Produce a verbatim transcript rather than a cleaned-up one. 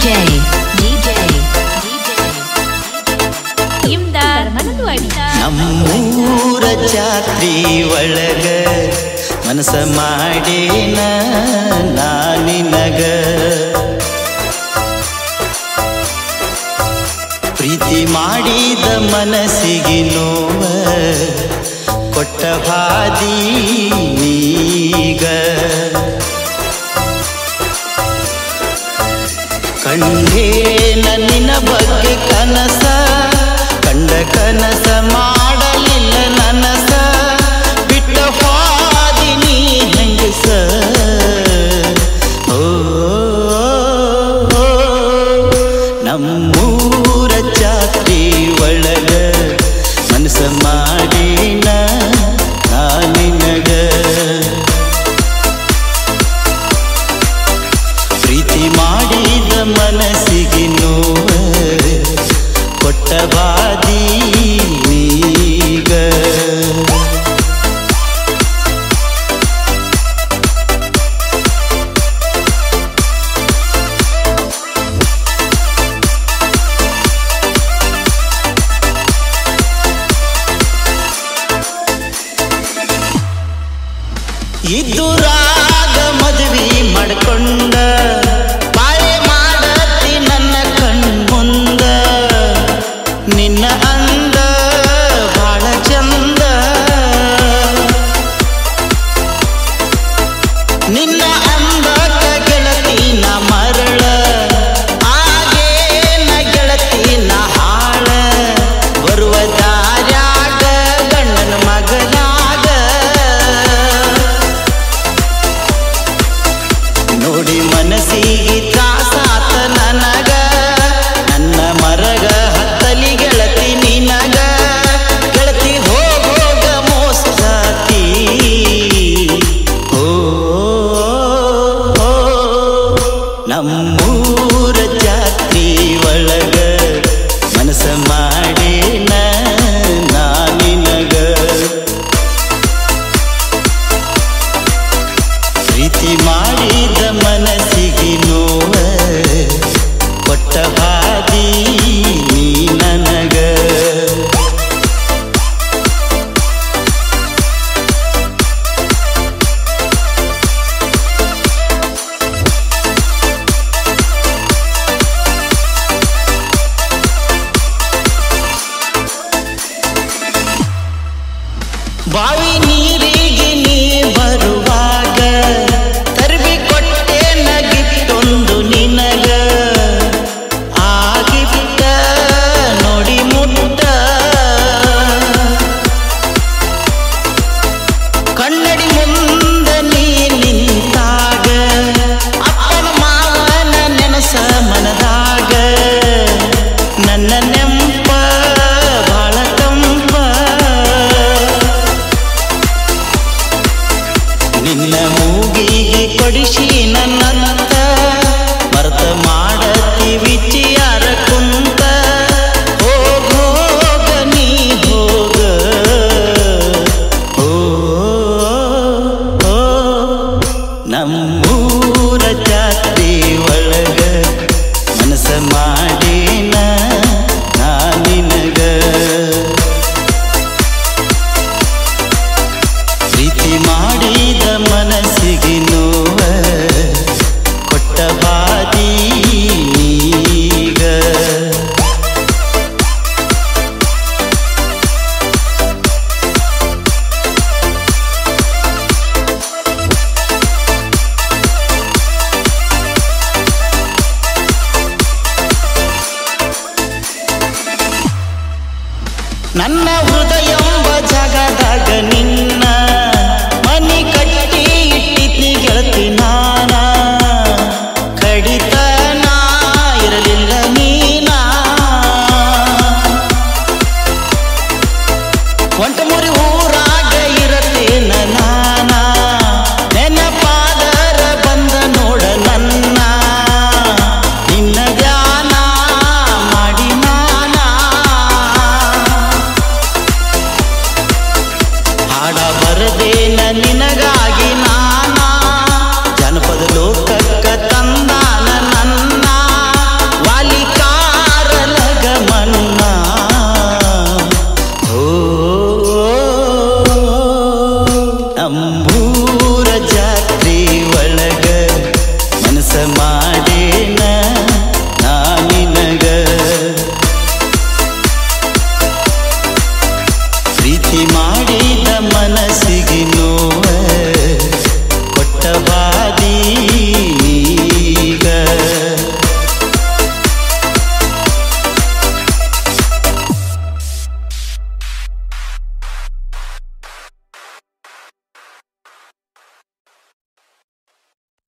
DJ DJ ಇಮ್ದಾರ್ ಮನದುವಾಡಿ ನಮ್ಮೂರ ಜಾತ್ರಿ ಒಳಗ ಮನಸ ಮಾಡೇನ ನಾನಿನಗ ಪ್ರೀತಿ ಮಾಡಿದ ಮನಸ್ಸಿಗೆ ನೋವ ಕೊಟ್ಟ ಹಾದಿ ನೀಗ ಕಂಡೇನ ನಿನ್ನ ಬಗ್ಗೆ ಕನಸ ಕಂಡ ಕನಸ ಮಾಡಲಿಲ್ಲ ನನಸ ಬಿಟ್ಟ ಹಾದಿ ನೀ ಹೆಂಗಸ ಓ ನಮ್ಮೂರ ಜಾತ್ರಿ ಒಳಗ ಮನಸ ಮಾಡೇನ ನಾನಿನಗ ಪ್ರೀತಿ ಮಾಡಿದ ಮನಸ್ಸಿಗೆ ನೋವ ಕೊಟ್ಟ ಬಾದಿ ನೀಗ ಇದ್ದುರಾಗ ಮದುವೆ ಮಾಡ್ಕೊಂಡ ಬಾಳೆ ಮಾಡತಿ ನನ್ನ ಕಣ್ಮುಂದ ನಿನ್ನ ಅಂದ ಬಾಳ ಚಂದ ನಿನ್ನ ಅಂದಕ ಗೆಳತಿ ನ ಮರಳ ಆಗೇನ ಗೆಳತಿ ನ ಹಾಳ ಬರುವ ದಾರ್ಯಾಗ ಗಂಡನ ಮಗನಾಗ ನೋಡಿ ಮನಸ್ಸಿಗೆ ತ್ರಾಸಾತ ನನಗ ನನ್ನ ಮರಗ ಹತ್ತಲಿ ಗೆಳತಿ ನಿನಗ ಗೆಳತಿ ಹೋಗೋಗ ಮೋಸ್ತಾತಿ ಓ ನಮ್ಮೂರ ಜಾತ್ರಿ ಒಳಗ ಮನಸ ಮಾಡೇನ ನಾನಿನಗ ಪ್ರೀತಿ ಮಾಡಿದ ಮನಸ್ಸಿಗೆ ನೋವ ಕೊಟ್ಟ ಹಾದಿ ನೀ ನನಗ ಬಾವಿ ನೀರಿಗೆ ನೀ ಬರುವಾಗ ತರ್ಬಿ ಕೊಟ್ಟೆ ನಗಿತ್ತೊಂದು ನಿನಗ ಆ ಗಿಫ್ಟ ನೋಡಿ ಮುಟ್ಟ ಕನ್ನಡಿ ಮುಂದ ನೀ ನಿಂತಾಗ ಅಪ್ಪನ ಮಾವನ ನೆನಸ ಮನದಾಗ ನನ್ನ ನೆಂಪ ಬಾಳ ತಂಪ ನಿನ್ನ ಮೂಗಿಗೆ ಕೊಡಿಸಿ ನನ್ನಂತ ಮರ್ತ ಮಾಡತಿ ವಿಚಾರ ಕುಂತ ಹೋಗೋಗ ನೀ ಹೋಗ ಓ ನಮ್ಮೂರ ಜಾತ್ರಿ ಒಳಗ ಮನಸ ಮಾಡೇನ ನಾನಿನಗ ಪ್ರೀತಿ ಮಾಡಿದ ಮನಸ್ಸಿಗೆ ನೋವ ಕೊಟ್ಟ ಬಾದಿ ನೀಗ ನನ್ನ ಹೃದಯಂಬ ಜಗದಾಗ ನಿನ್ನ ಮನಿ ಕಟ್ಟಿ ಇಟ್ಟಿದ್ನಿ ಗೆಳತಿ ನಾನ ಕಡಿತನ ಇರಲಿಲ್ಲ ನೀನ ಒಂಟ ಮುರಿ ಊರಾಗ ಇರತೇನ ನಾನ ನೆನಪಾದರ ಬಂದ ನೋಡ ನನ್ನ ನಿನ್ನ ಧ್ಯಾನ ಮಾಡಿ ನಾನ ಹಾಡ ಮಾಡೇನ